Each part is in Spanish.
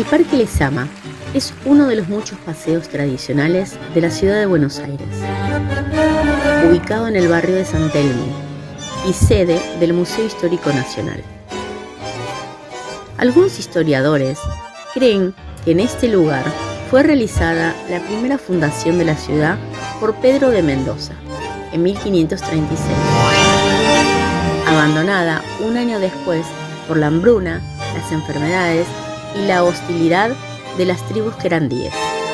Parque Lezama es uno de los muchos paseos tradicionales de la ciudad de Buenos Aires, ubicado en el barrio de San Telmo y sede del Museo Histórico Nacional. Algunos historiadores creen que en este lugar fue realizada la primera fundación de la ciudad por Pedro de Mendoza en 1536, abandonada un año después por la hambruna, las enfermedades y la hostilidad de las tribus querandíes.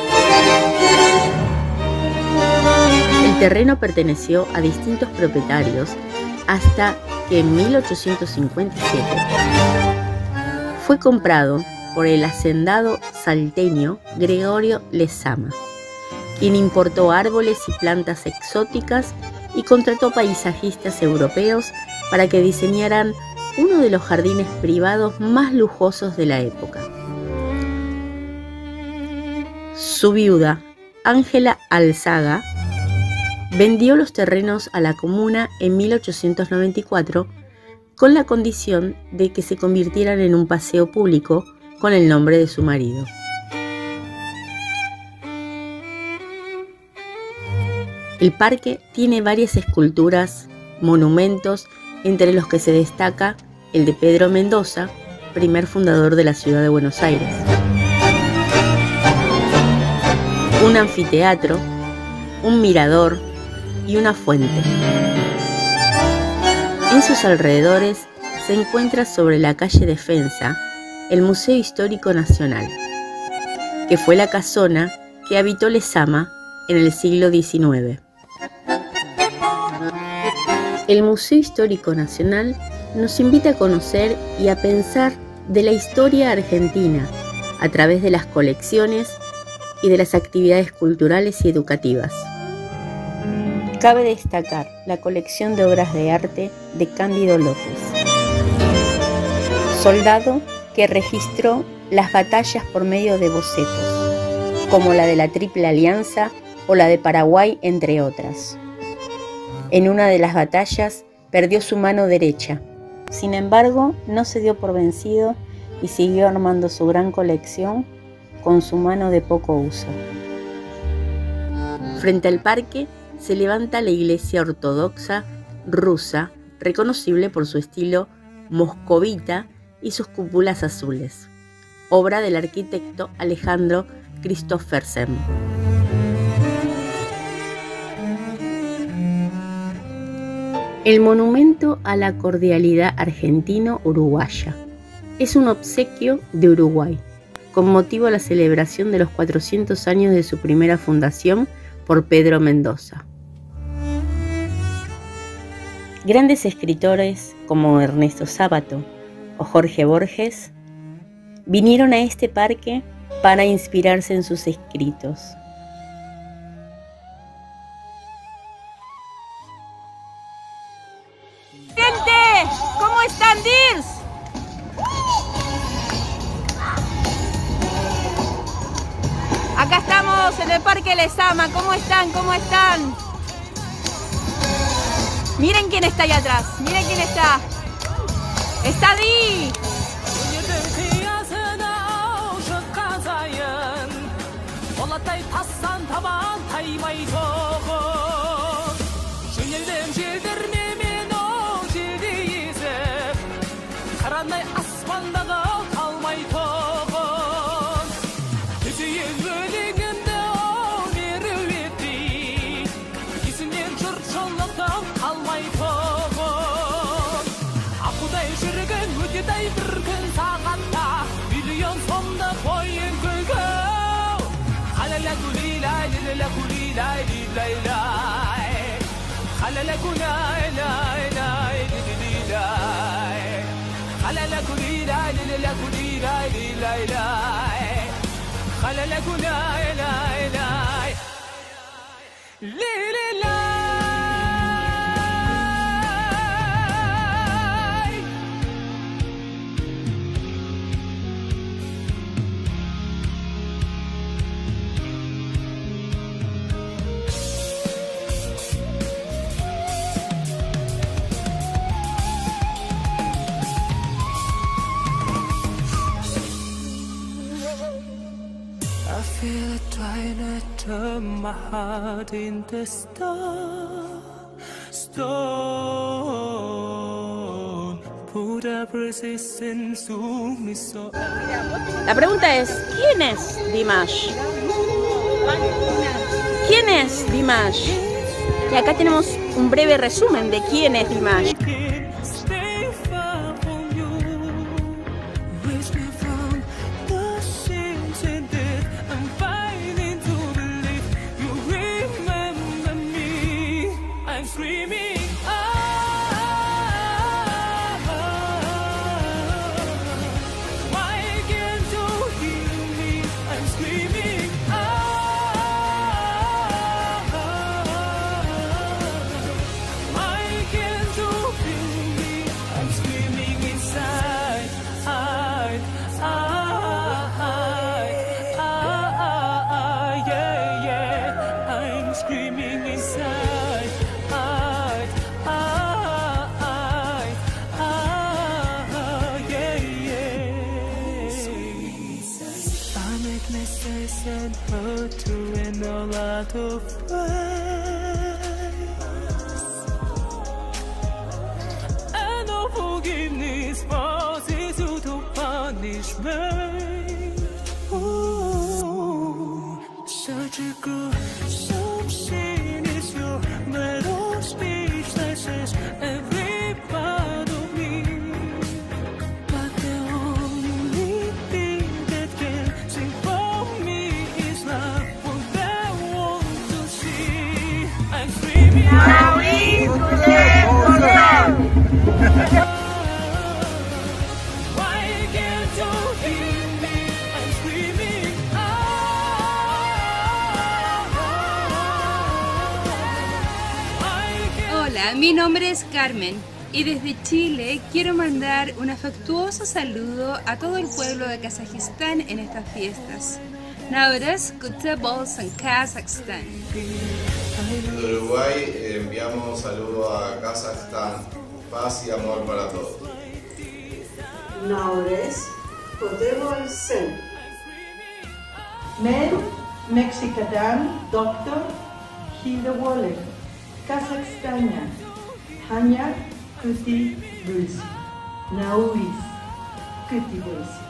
El terreno perteneció a distintos propietarios hasta que en 1857 fue comprado por el hacendado salteño Gregorio Lezama, quien importó árboles y plantas exóticas y contrató paisajistas europeos para que diseñaran uno de los jardines privados más lujosos de la época. Su viuda, Ángela Alzaga, vendió los terrenos a la comuna en 1894 con la condición de que se convirtieran en un paseo público con el nombre de su marido. El parque tiene varias esculturas, monumentos, entre los que se destaca el de Pedro Mendoza, primer fundador de la ciudad de Buenos Aires, un anfiteatro, un mirador y una fuente. En sus alrededores se encuentra sobre la calle Defensa el Museo Histórico Nacional, que fue la casona que habitó Lezama en el siglo XIX. El Museo Histórico Nacional nos invita a conocer y a pensar de la historia argentina a través de las colecciones y de las actividades culturales y educativas. Cabe destacar la colección de obras de arte de Cándido López, soldado que registró las batallas por medio de bocetos, como la de la Triple Alianza o la de Paraguay, entre otras. En una de las batallas perdió su mano derecha. Sin embargo, no se dio por vencido y siguió armando su gran colección con su mano de poco uso. Frente al parque se levanta la iglesia ortodoxa rusa, reconocible por su estilo moscovita y sus cúpulas azules, obra del arquitecto Alejandro Christoffersen. El monumento a la cordialidad argentino-uruguaya es un obsequio de Uruguay, con motivo a la celebración de los 400 años de su primera fundación por Pedro Mendoza. Grandes escritores como Ernesto Sábato o Jorge Borges vinieron a este parque para inspirarse en sus escritos. ¡Gente! ¿Cómo están, Dirs? Acá estamos en el Parque Lezama. ¿Cómo están? ¿Cómo están? Miren quién está ahí atrás. Miren quién está. ¡Está Di! my heart in the stone. Put up resistance to me so. La pregunta es, ¿quién es Dimash? ¿Quién es Dimash? Y acá tenemos un breve resumen de quién es Dimash. And hurt to and a lot of pain, and no forgiveness forces you to punish me. Surgical something is your metal speech that says every part of me, but the only thing that can sing for me. Hola, mi nombre es Carmen y desde Chile quiero mandar un afectuoso saludo a todo el pueblo de Kazajistán en estas fiestas. Navras Kutebos en Kazajstán. De Uruguay enviamos saludos a Kazajstán. Paz y amor para todos. Navres Kutebol Sen. Men Mexicadan Dr. Hilde Wolle. Kazakstania. Hanya Kuti Bulsi. Nauris Kuti Bulsi.